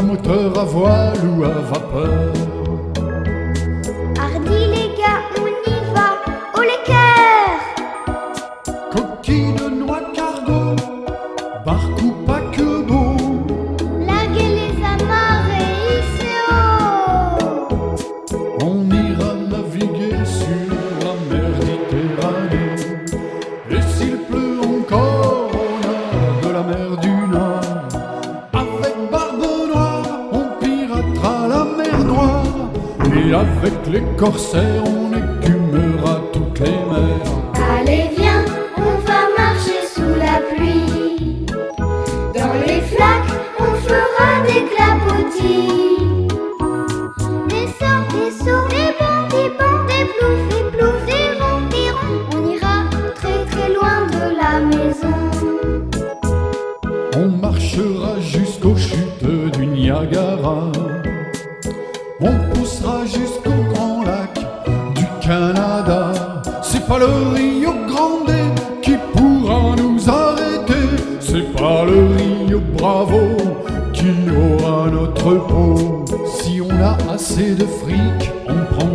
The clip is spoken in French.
moteur à voile ou à vapeur. Hardi les gars, on y va, haut les cœurs. Coquille de noix cargo, barque ou paquebot. Larguez les amarres et hissez haut. On ira naviguer sur la Méditerranée. Et s'il pleut encore, on a de la mer du Nord. Avec Barbe Noire, on piratera la mer Noire. Et avec les corsaires, on écumera toutes les mers. Allez viens, on va marcher sous la pluie. Dans les flaques, on fera des clapotis. Des sorts, des sauts, des bons, des ploufs, des ploufs, des ronds, des ronds. On ira très très loin de la maison. On marchera jusqu'aux chutes du Niagara. On poussera jusqu'au grand lac du Canada. C'est pas le Rio Grande qui pourra nous arrêter. C'est pas le Rio Bravo qui aura notre peau. Si on a assez de fric, on prend